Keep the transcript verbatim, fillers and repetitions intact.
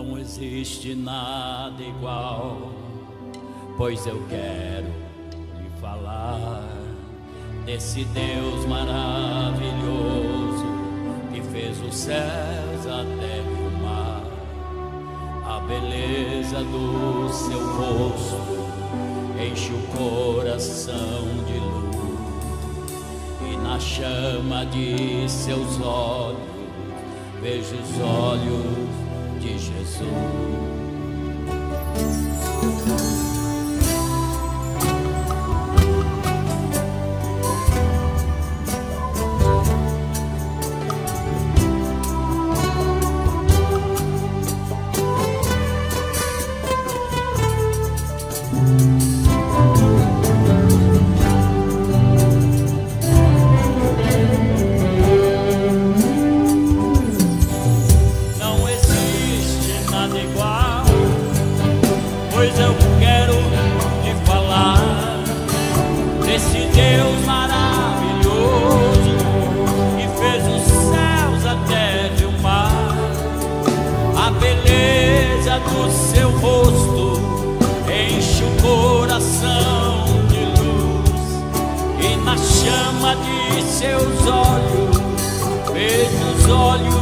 Não existe nada igual, pois eu quero lhe falar desse Deus maravilhoso que fez os céus, a terra e o mar. A beleza do seu rosto enche o coração de luz, e na chama de seus olhos vejo os olhos de Jesus. Pois eu quero te falar desse Deus maravilhoso que fez os céus, a terra e o mar. A beleza do seu rosto enche o coração de luz, e na chama de seus olhos vejo os olhos